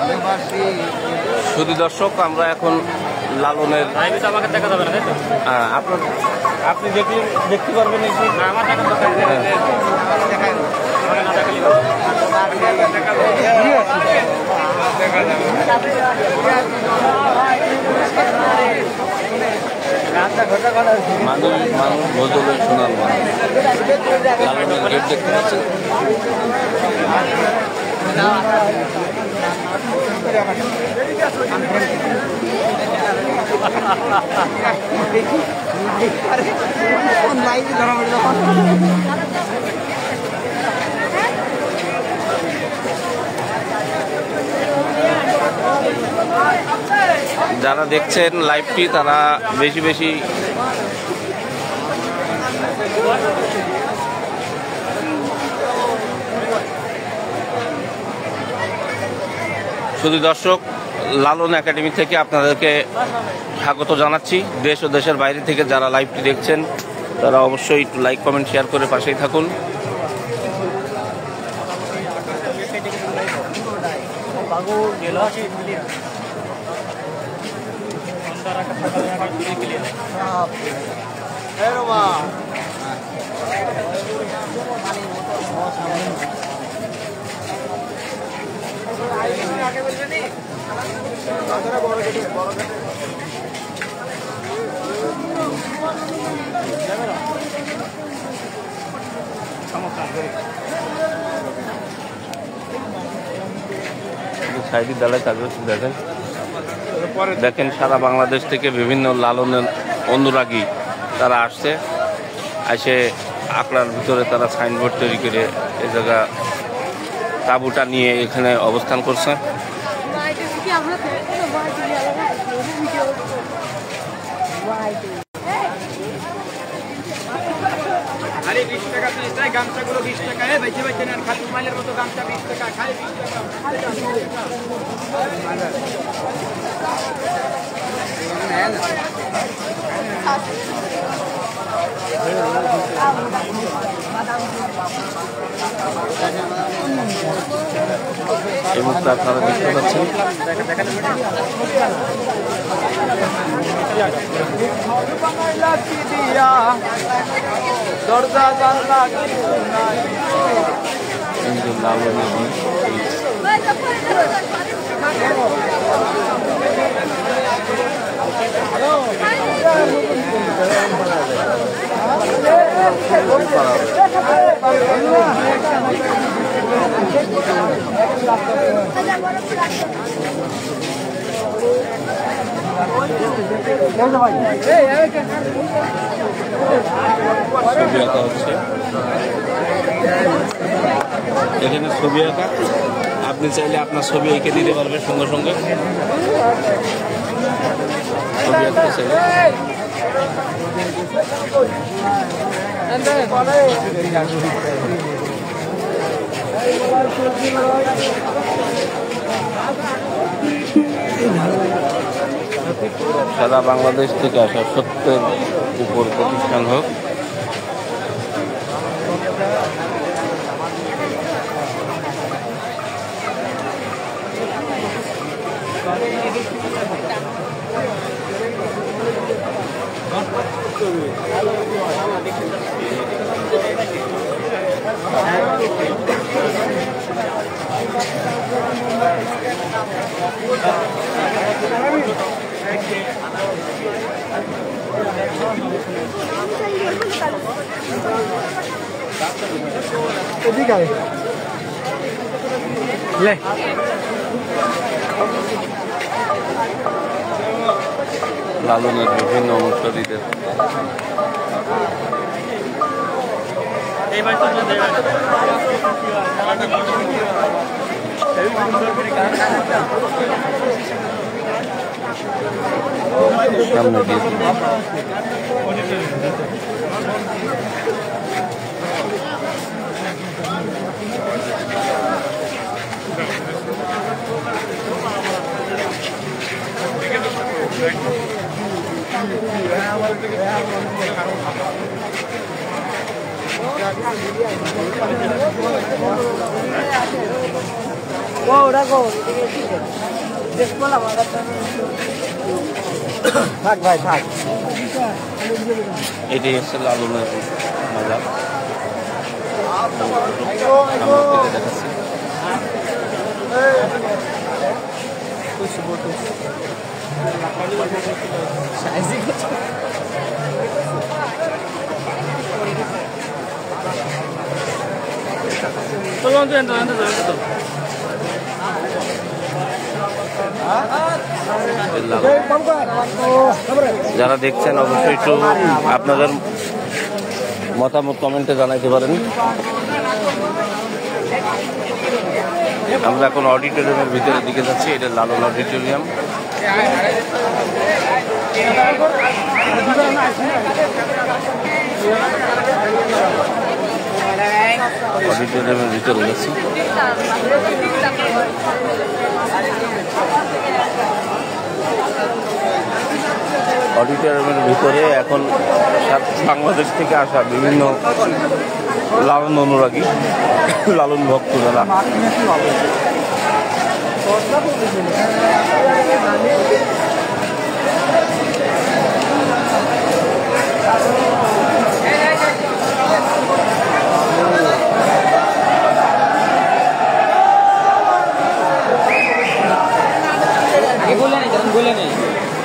শুধু দর্শক, আমরা এখন লালনের আমাকে দেখা যাবে না, তাই তো? আপনার আপনি দেখতে পারবেন নাকি? আমার দেখা মানুষ ভোজলে শোনার লালনের গেট দেখতে পাচ্ছেন। যারা দেখছেন লাইভটি তারা বেশি বেশি শুধু দর্শক, লালন একাডেমি থেকে আপনাদেরকে স্বাগত জানাচ্ছি। দেশ ও দেশের বাইরে থেকে যারা লাইভটি দেখছেন তারা অবশ্যই একটু লাইক কমেন্ট শেয়ার করে পাশেই থাকুন। সাইডি দালায় কাজ দেখেন দেখেন সারা বাংলাদেশ থেকে বিভিন্ন লালনের অনুরাগী তারা আসছে, এসে আকড়ার ভিতরে তারা সাইনবোর্ড তৈরি করে এই জায়গা তাঁবুটা নিয়ে এখানে অবস্থান করছে। আরে 20 টাকা পিস দেয়, গামছাগুলো 20 টাকা। বেঁচে বেঁচে নেন, খালি মাইলের মতো গামছা 20 টাকা, খালি 20 টাকা। এই মুহূর্তে আপনারা দেখতে পাচ্ছেন ছবি আঁকা হচ্ছে, এখানে ছবি আঁকা। আপনি চাইলে আপনার ছবি এঁকে দিতে পারবেন সঙ্গে সঙ্গে, ছবি আঁকতে চাইলে। সারা বাংলাদেশ থেকে আসা সত্যের উপর প্রতিষ্ঠান হোক। লালনের বিভিন্ন অনুসারীদের সামনে দিয়ে থাক ভাই থাক। এটাই হচ্ছে লালনের বাজার। আমরা কেটে দেখাচ্ছি। যারা দেখছেন অবশ্যই একটু আপনাদের মতামত কমেন্টে জানাইতে পারেন। আমরা এখন অডিটোরিয়ামের ভিতরের দিকে যাচ্ছি। এটা লালন অডিটোরিয়াম। অডিটোরিয়ামের ভিতরে যাচ্ছি। অডিটোরিয়ামের ভিতরে এখন বাংলাদেশ থেকে আসা বিভিন্ন লালন অনুরাগী, লালন ভক্ত যারা বলে নেই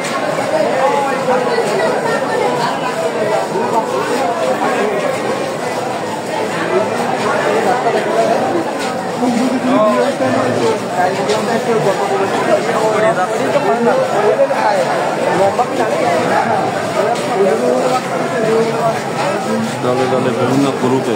দলে দলে বিভিন্ন গ্রুপে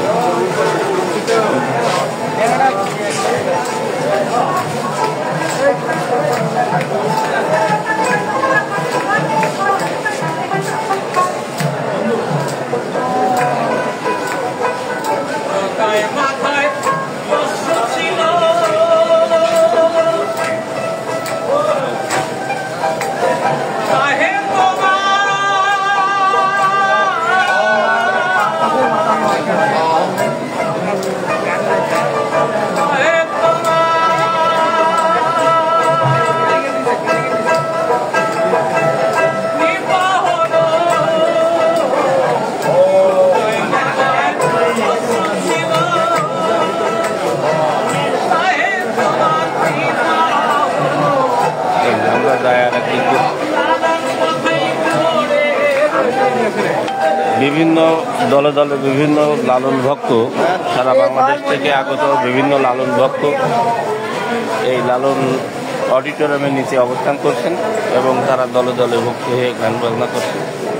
বিভিন্ন দলে দলে বিভিন্ন লালন ভক্ত, সারা বাংলাদেশ থেকে আগত বিভিন্ন লালন ভক্ত এই লালন অডিটোরিয়ামের নিচে অবস্থান করছেন এবং তারা দলে দলে ভক্তি হয়ে গান বাজনা করছেন।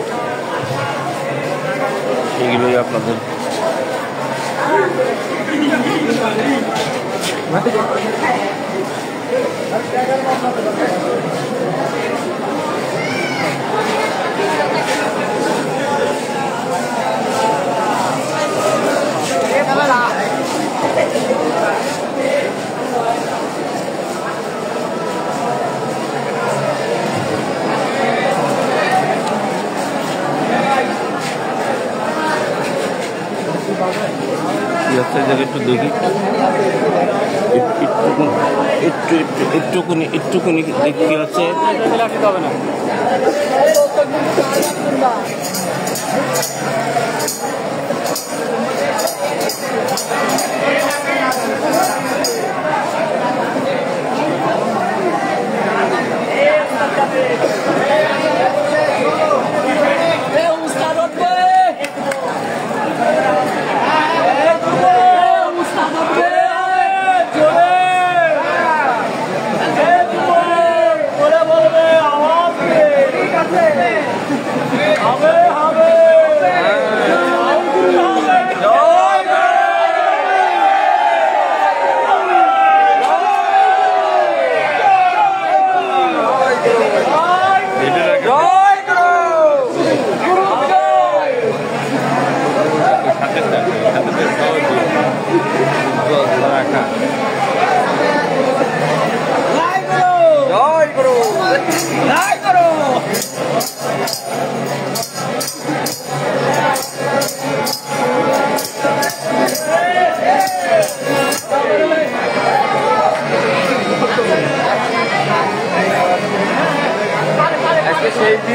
সেগুলোই আপনাদের একটু দেখি, একটুকুনি দেখতে হচ্ছে। সেই দিন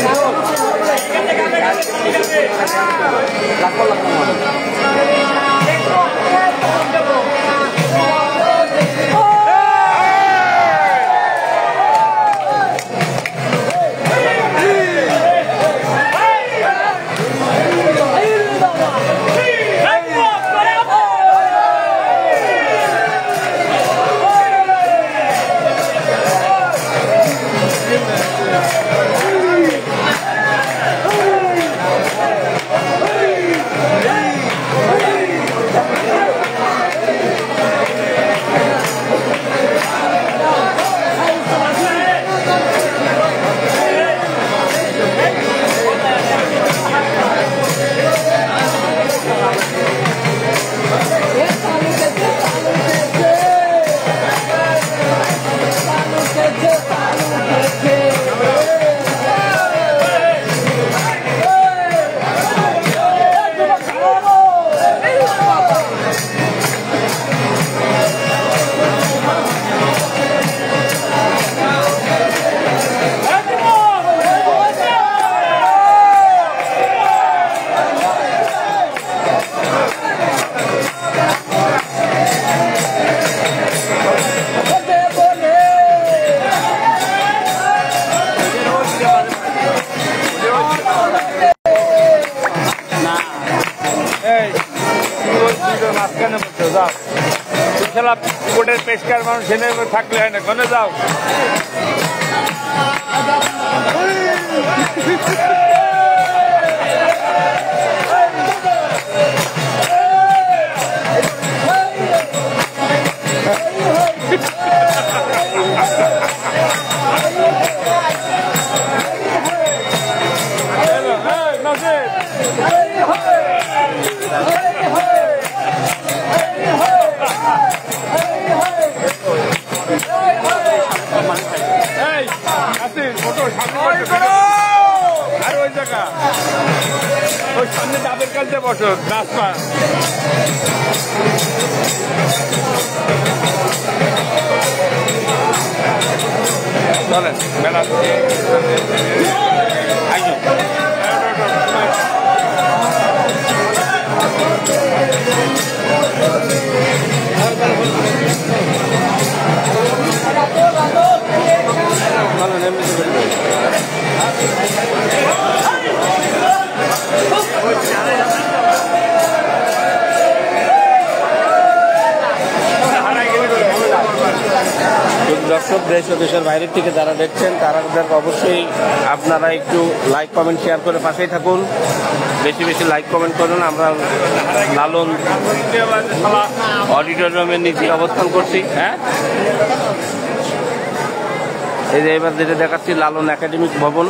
কোটের পেশকার মানুষ এনে থাকলে হয় না কোনে যাও আর ওই জায়গা ওই সামনে ডাবের কাছে বসো নাচপা চলেন মেলা দর্শক দেশ ও দেশের বাইরের থেকে যারা দেখছেন তারা অবশ্যই আপনারা একটু লাইক কমেন্ট শেয়ার করে পাশেই থাকুন, বেশি বেশি লাইক কমেন্ট করুন। আমরা লালন অডিটোরিয়ামের নিচে অবস্থান করছি। হ্যাঁ, এই যে এবার যেটা দেখাচ্ছি লালন একাডেমিক ভবন,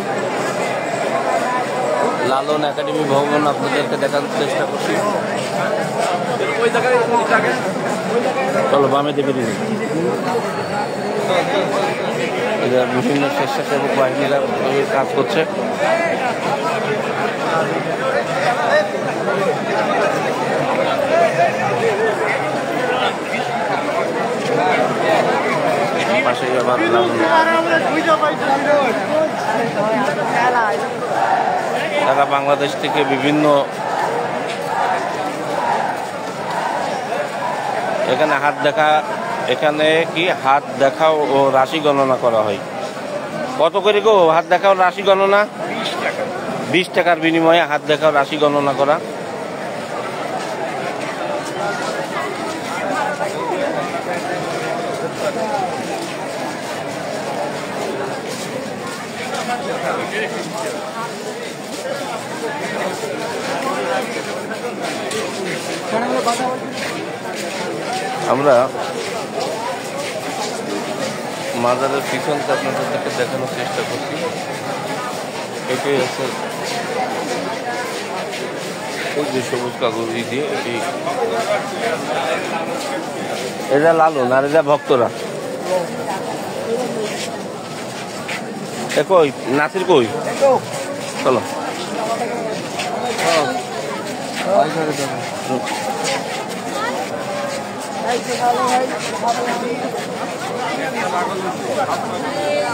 লালন একাডেমি ভবন আপনাদেরকে দেখানোর চেষ্টা করছি। চলো বামে দেবে বিভিন্ন স্বেচ্ছাসেবক বাহিনীরা কাজ করছে। পাশেই আবার তারা বাংলাদেশ থেকে বিভিন্ন এখানে হাত দেখা, এখানে কি হাত দেখাও ও রাশি গণনা করা হয়। কত করে গো হাত দেখাও রাশি গণনা? 20 টাকার বিনিময়ে হাত দেখাও রাশি গণনা করা। আমরা মাজারের পিছনটা আপনাদেরকে দেখানোর চেষ্টা করছি। এটাই হচ্ছে ওই যে সবুজ কাগজ দিয়ে এটি, এরা লালন আর এরা ভক্তরা। এ কই নাসির কই? চলো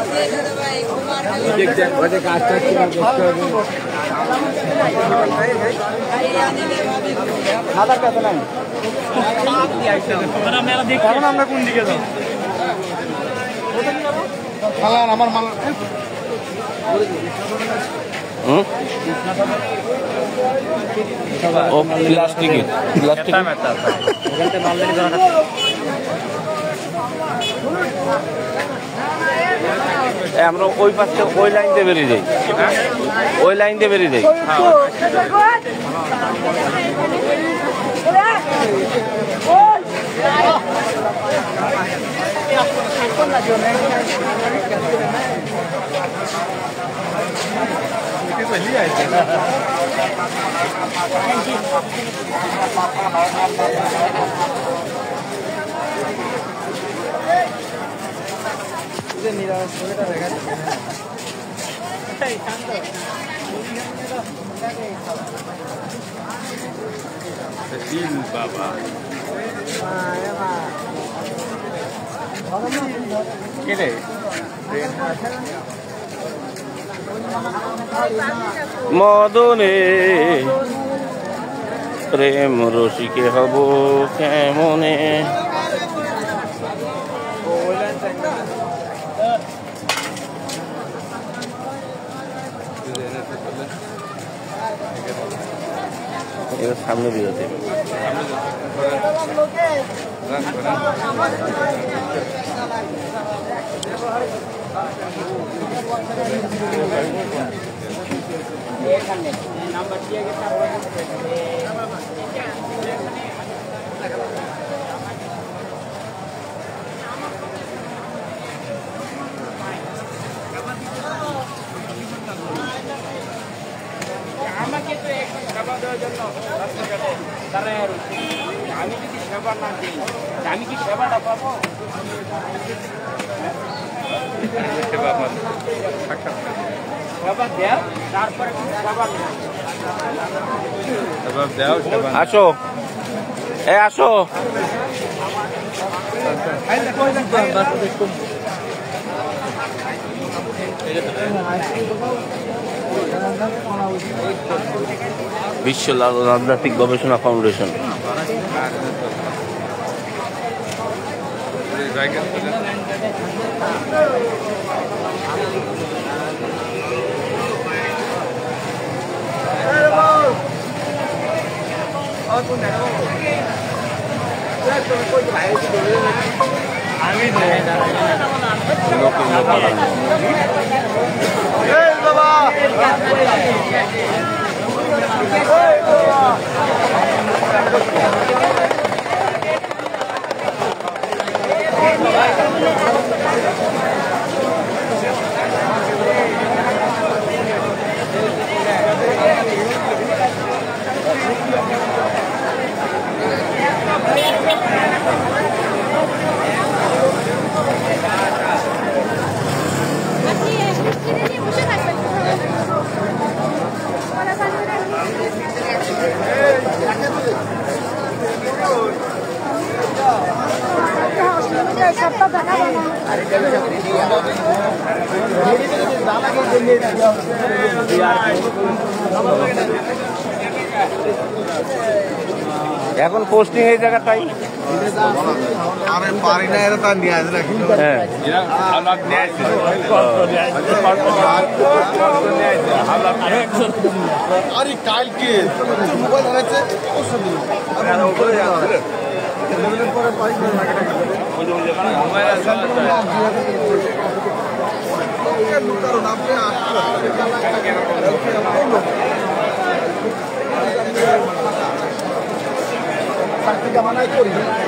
আমরা কোন দিকে যাবো আমার মাল ও প্লাস্টিকের প্লাস্টিক আমরা ওই পাশে ওই লাইন দিয়ে বেরিয়ে যাই ওই লাইন দিয়ে বেরিয়ে যাই বাবা মদনে প্রেম রসিকে হব কেমনে এর সামনে বিরতি নাম্বার দিয়ে গেছে আমাকে তো একটু সেবা দেওয়ার জন্য রাস্তাঘাটে দাঁড়ায় রয়েছে আমি যদি সেবা না দিই আমি কি সেবাটা পাবো সেবা দেও তারপরে সেবা দেও আসো এ আসো বিশ্ব লালন আধ্যাত্মিক গবেষণা ফাউন্ডেশন এখন পোস্টিং এই জায়গাটাই আমি পারি না এটা তার নিয়ে আসলে হ্যাঁ আরে কালকে মোবাইল হারাচ্ছে জামানায় করি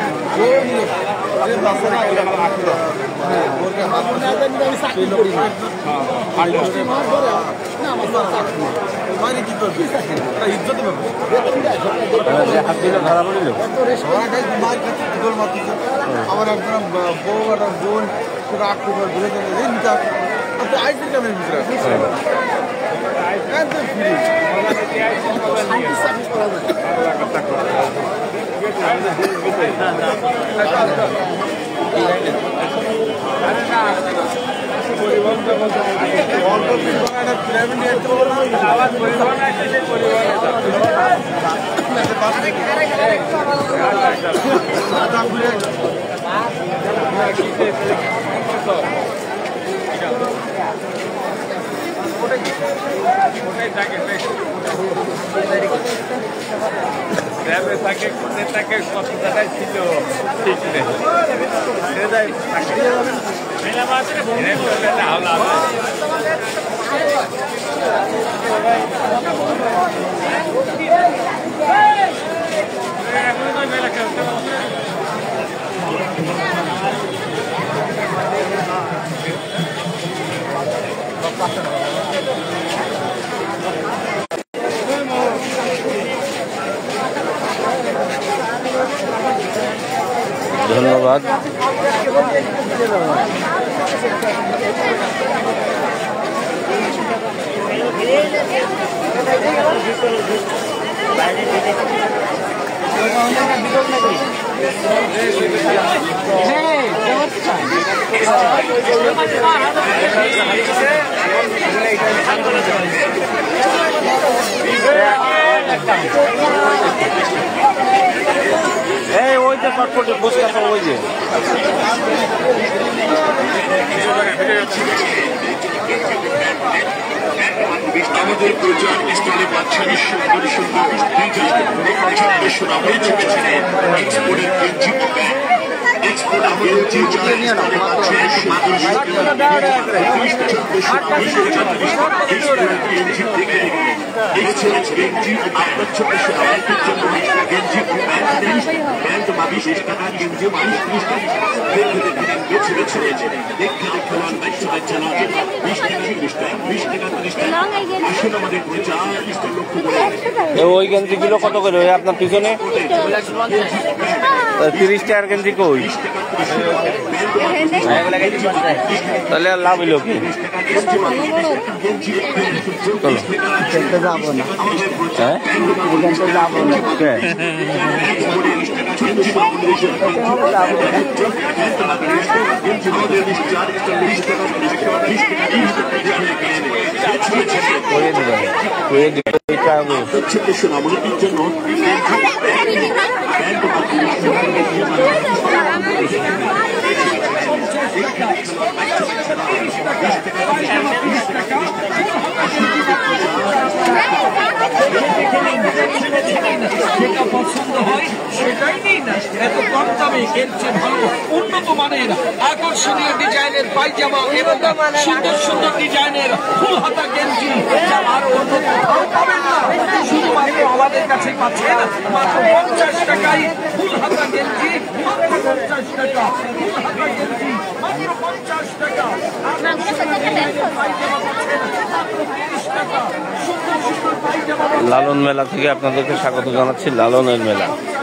কি করবি ইজ্জত হাত দিলে ধরা পড়িল মার কাছে দোল মারতেছে আবার একজন বউ একটা বোন সেটা আটকে ঘুরে যাবে আপনি আইসি কেমন ভিতরে অল্প দিন পরে একটা পিরামিড নিয়ে আসতে পারবো আবার পরিবহন আসছে সেই পরিবহনে থাকে কোথায় থাকে কত জায়গায় ছিল ঠিক নেই ধন্যবাদ। এই ওই যে চটপটি ফুচকা তো ওই যে আমাদের প্রচার স্থলে বাচ্চাদের সুন্দর সুন্দর সোনাময় চলেছে এক্সপোর্টের গেঞ্জি এক্সপোর্ট গেঞ্জি আপনার ছোট সোনামাইটের জন্য গেঞ্জি প্যান্ট বা 20 টাকা গেঞ্জি 30 টাকা দেখে ছেড়ে ছেড়েছে দেখে খেলার বাইশে বাচ্চা না 20 টাকা 30 টাকা 20 টাকা 30 টাকা আসুন আমাদের প্রচার স্থল লক্ষ্য করে ওই গেঞ্জি কিলো কত করে ওই আপনার পিছনে 30 টাকার গেঞ্জি কই তাহলে আর লাভ হইল কি যাবো না হ্যাঁ যাবো না করে দিবেন করে দিবেন এটা আমি সোনামণির জন্য যেটা পছন্দ হয় সেটাই নিন না। এত কম দামে কিনছে ভালো উন্নত মানের আকর্ষণীয় ডিজাইনের পায়জামা এবং সুন্দর সুন্দর ডিজাইনের ফুল হাতা গেঞ্জি যা আর অন্য কোথাও পাবেন না, শুধুমাত্র আমাদের কাছে পাচ্ছেন মাত্র 50 টাকায় ফুল হাতা গেঞ্জি, মাত্র 50 টাকা ফুল হাতা গেঞ্জি, মাত্র 50 টাকা পায়জামা পাচ্ছেন মাত্র 30 টাকা। সুন্দর সুন্দর পায়জামা লালন মেলা থেকে আপনাদেরকে স্বাগত জানাচ্ছি। লালনের মেলা।